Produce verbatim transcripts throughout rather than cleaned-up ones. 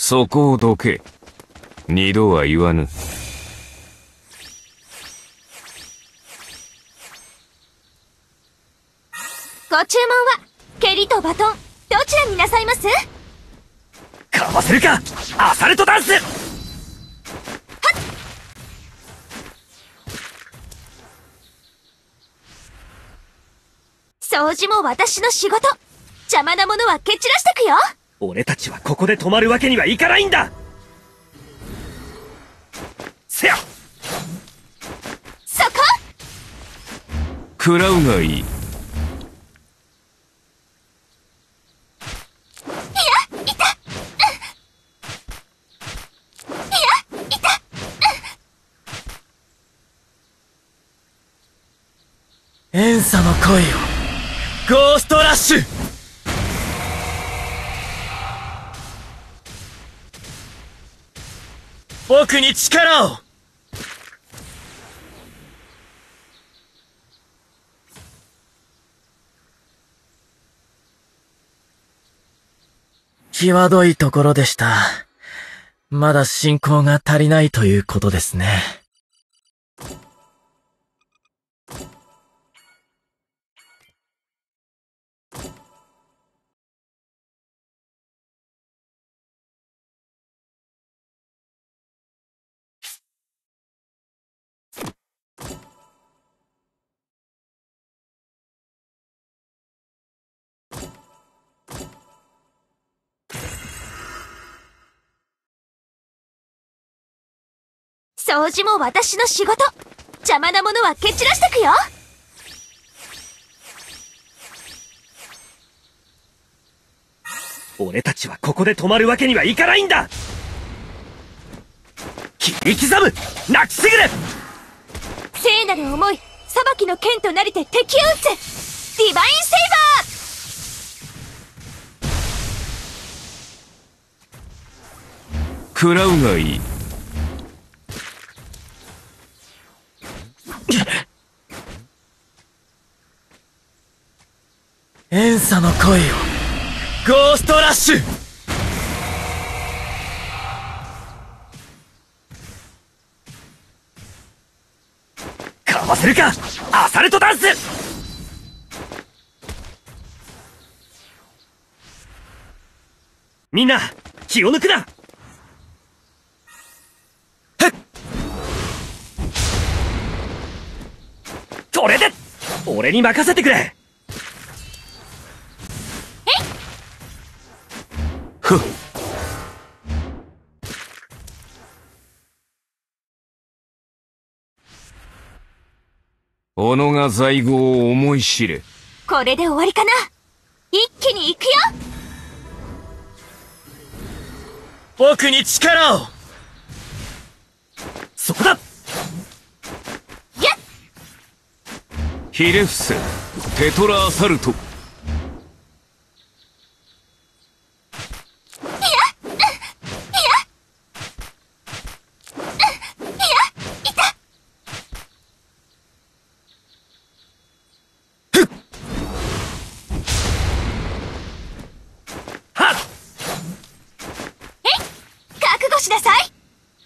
そこをどけ。二度は言わぬ。 ご注文は蹴りとバトンどちらになさいます？ かわせるかアサルトダンス。はっ、 掃除も私の仕事。邪魔なものは蹴散らしてくよ。 俺たちはここで止まるわけにはいかないんだ。せやそこ食らうがいい。 エンサの声よ、ゴーストラッシュ。僕に力を。際どいところでした。まだ進行が足りないということですね。 掃除も私の仕事。邪魔なものは蹴散らしてくよ。 俺たちはここで止まるわけにはいかないんだ。切り刻む泣きすぐる。 聖なる思い、裁きの剣となりて敵を撃つ。ディバインセイバー。 食らうがいい。 エンサの声よ、ゴーストラッシュ。かわせるかアサルトダンス。みんな気を抜くな。へっ、それで俺に任せてくれ。 ふっ。己が在庫を思い知れ。 これで終わりかな。一気に行くよ。 僕に力を。そこだ。 やっ、 ひれ伏せテトラアサルト。 覚悟しなさい。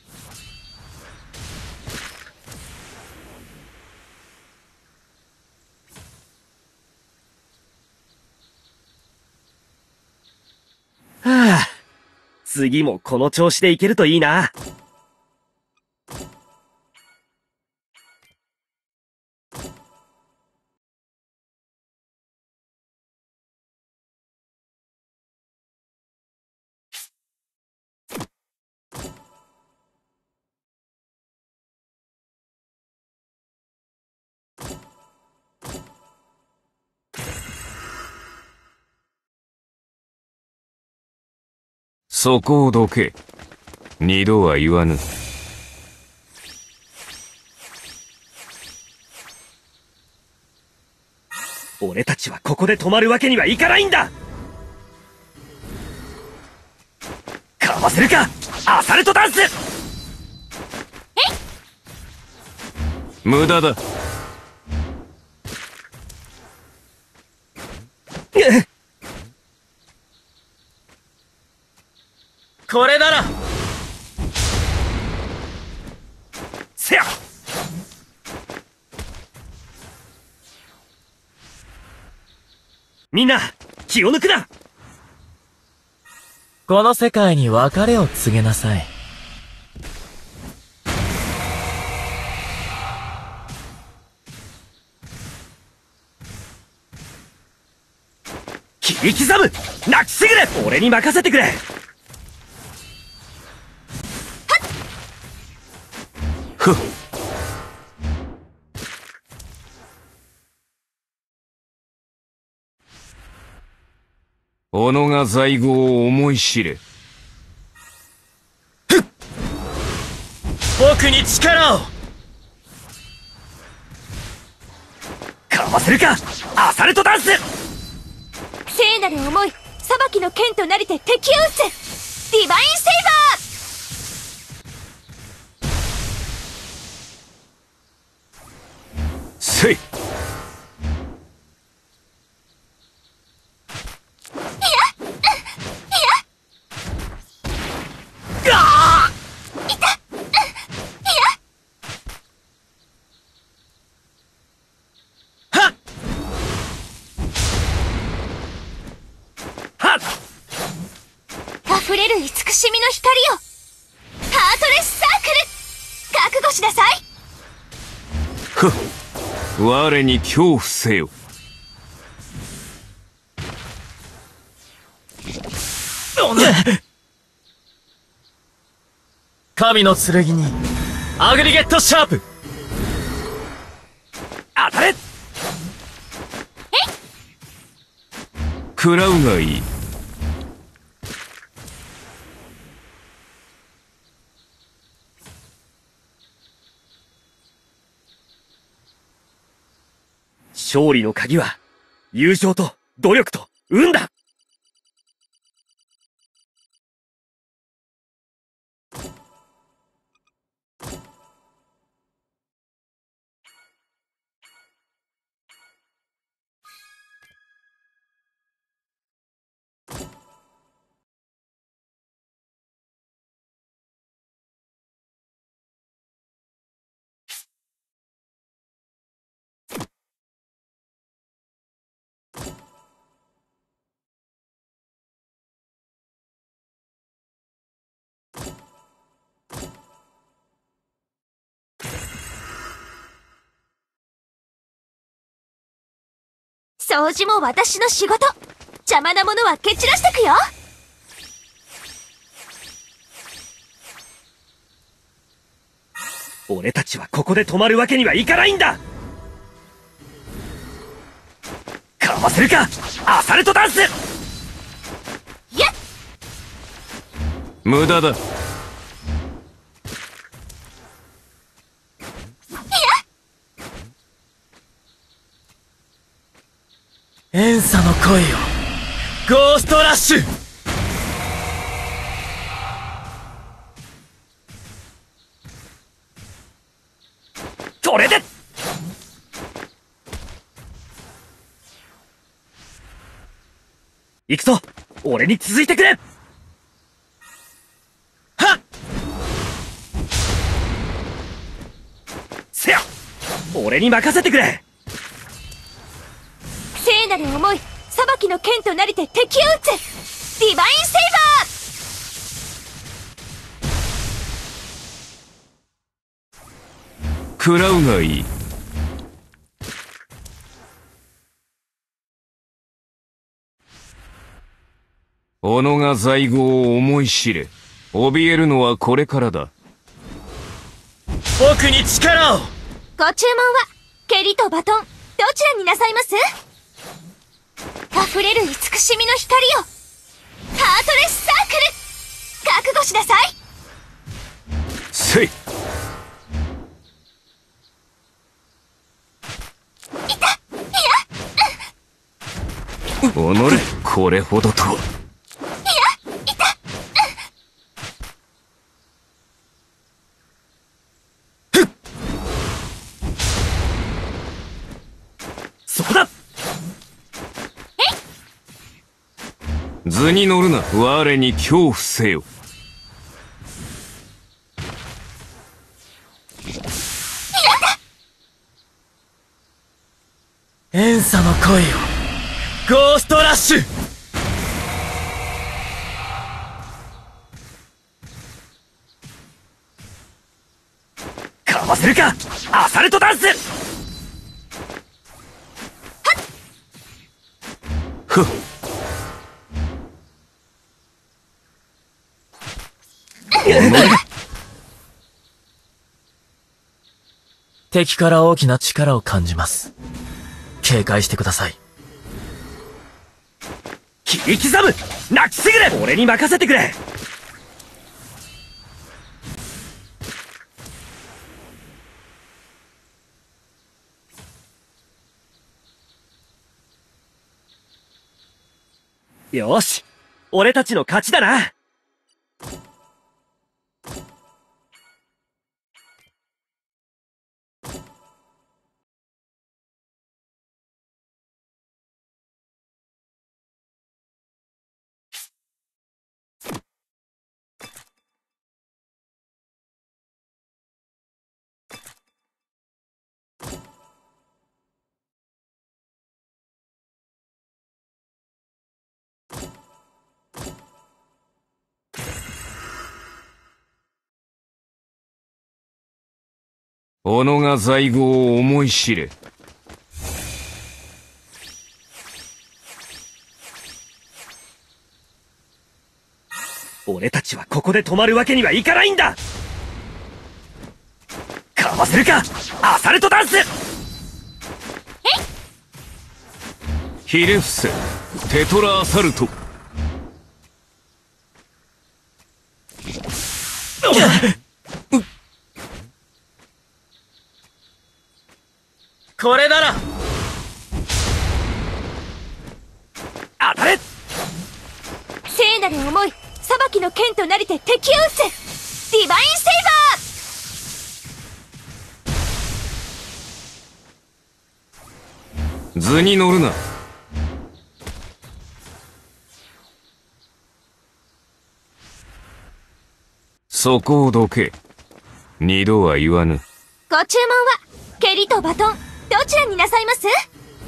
はあ、次もこの調子でいけるといいな。 そこをどけ。二度は言わぬ。 俺たちはここで止まるわけにはいかないんだ。かわせるかアサルトダンス。 無駄だ。 これなら。 せや。みんな気を抜くな。 この世界に別れを告げなさい。 切り刻む。泣きすぎる。俺に任せてくれ。 ふっ。己が在後を思い知れ。 僕に力を。 かわせるか、アサルトダンス。 聖なる思い、裁きの剣となりて敵を討つ。ディバインセイバー。 せい。 溢れる慈しみの光を。ハートレスサークル、覚悟しなさい。 ふっ。我に恐怖せよ。 神の剣にアグリゲットシャープ。 当たれ。 食らうがいい。 勝利の鍵は友情と努力と運だ。 掃除も私の仕事。邪魔なものは蹴散らしてくよ。 俺たちはここで止まるわけにはいかないんだ。かわせるか、アサルトダンス。 やっ。 無駄だ。 エンサの恋をゴーストラッシュ。 これで。行くぞ。俺に続いてくれ。はっ。せや。俺に任せてくれ。 聖なる思い、裁きの剣となりて敵を討つ。ディバインセイバー。 食らうがいい。己が在後を思い知れ。怯えるのはこれからだ。 僕に力を。 ご注文は蹴りとバトン、どちらになさいます？溢れる慈しみの光を。ハートレスサークル、覚悟しなさい。 せい。 いた。いや。 己これほどとは。 いや、いた。 そこだ。 図に乗るな。我に恐怖せよ。 せるかアサルトダンス。 ふっ。 敵から大きな力を感じます。警戒してください。 切り刻む泣きすぐれ。俺に任せてくれ。よし、俺たちの勝ちだな。 己が在庫を思い知れ。 俺たちはここで止まるわけにはいかないんだ。かわせるかアサルトダンス。 ひれ伏せテトラアサルト。 これなら当たれ。 聖なる思い裁きの剣となりて敵を撃つ。ディバインセイバー。 図に乗るな。そこをどけ。二度は言わぬ。 ご注文は蹴りとバトンどちらになさいます？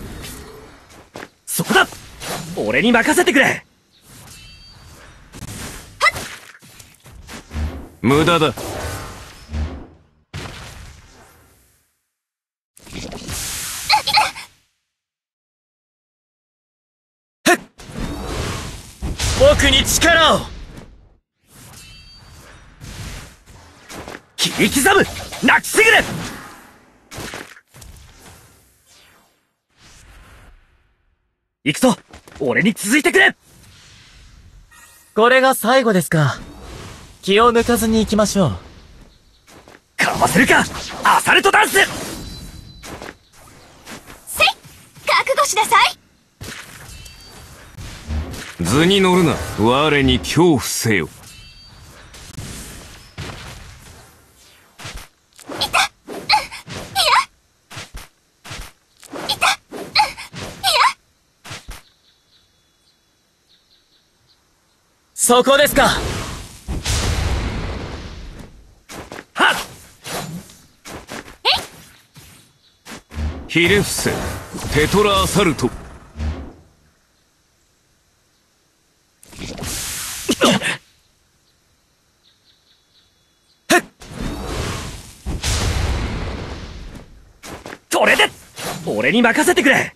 そこだ。俺に任せてくれ。 無駄だ。 僕に力を。 切り刻む泣きすぐれ。行くぞ。俺に続いてくれ。 これが最後ですか。気を抜かずに行きましょう。 かわせるかアサルトダンス。 せい覚悟しなさい。 図に乗るな。我に恐怖せよ。 そこですか。 はっ。 ひれ伏せテトラアサルト。 それで俺に任せてくれ。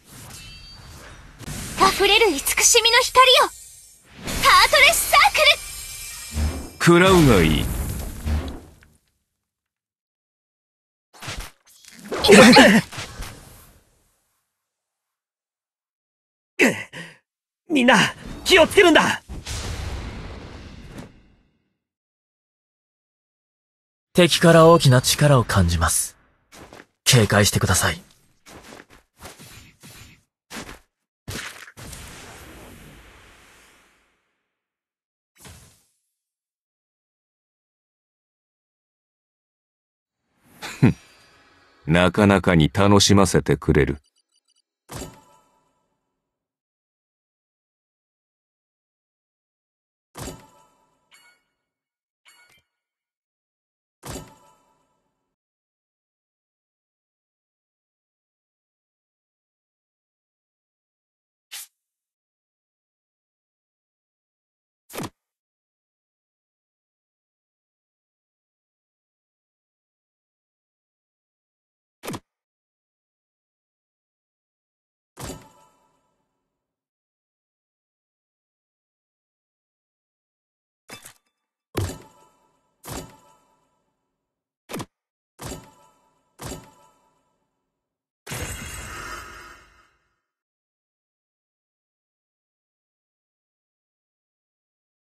溢れる慈しみの光をハートレスサークル。 食らうがいい。 みんな気をつけるんだ。 敵から大きな力を感じます。警戒してください。 なかなかに楽しませてくれる。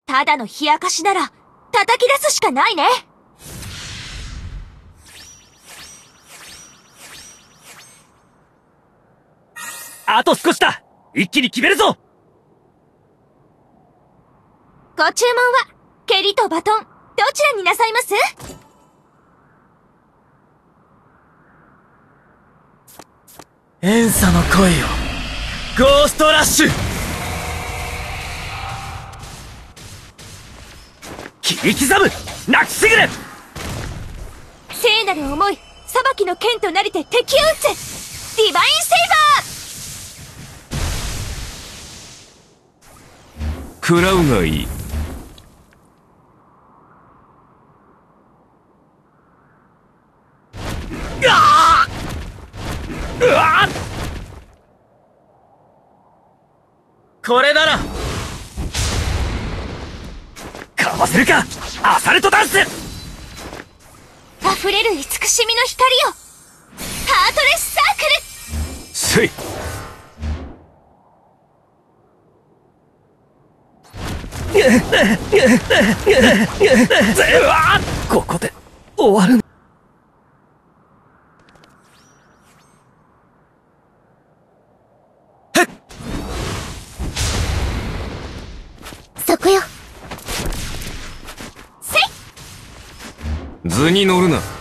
ただの冷やかしなら、叩き出すしかないね。 あと少しだ。一気に決めるぞ。 ご注文は、蹴りとバトン、どちらになさいます？ エンサの恋を、ゴーストラッシュ。 切り刻むナキシグル。 聖なる思い、裁きの剣となりて敵を撃つディバインセイバー。 食らうがいい。 うわーうわーこれならかわせるかアサルトダンス。 溢れる慈しみの光よ、ハートレスサークル。 せい。 うわここで終わる。 そこよ。せい。 図に乗るな。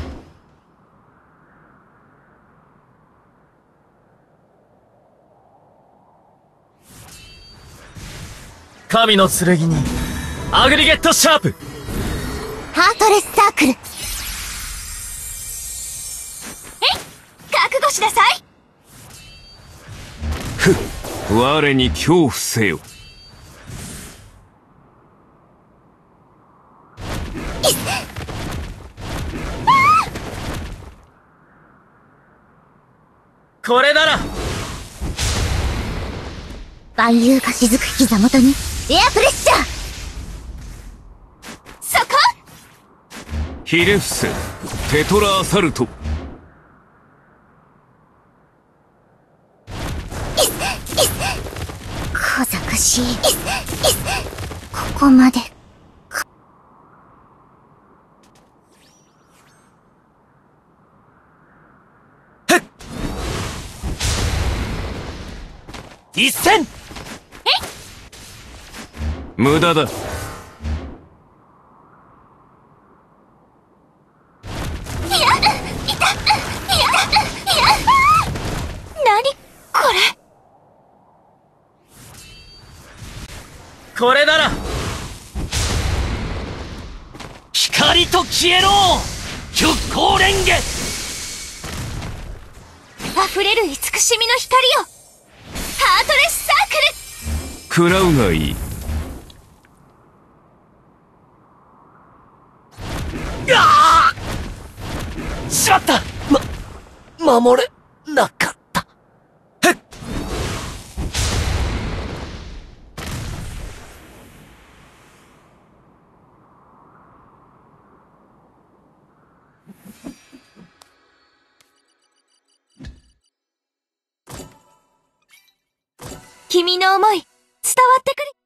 神の剣に、アグリゲットシャープ。 ハートレスサークル。えい、覚悟しなさい。 ふっ、我に恐怖せよ。 これなら万有がしずく膝元にエアプレッシャー。そこ。 ヒレフセテトラアサルト。 小賢しい。ここまで。 一戦。 無駄だ。 いや、いた、いや、いや、何これ。 これなら光と消えろ極光蓮華。 溢れる慈しみの光よ、ハートレスサークル。 食らうがいい。 ああしまった。ま、守れなかった。へっ。 君の思い、伝わってくる。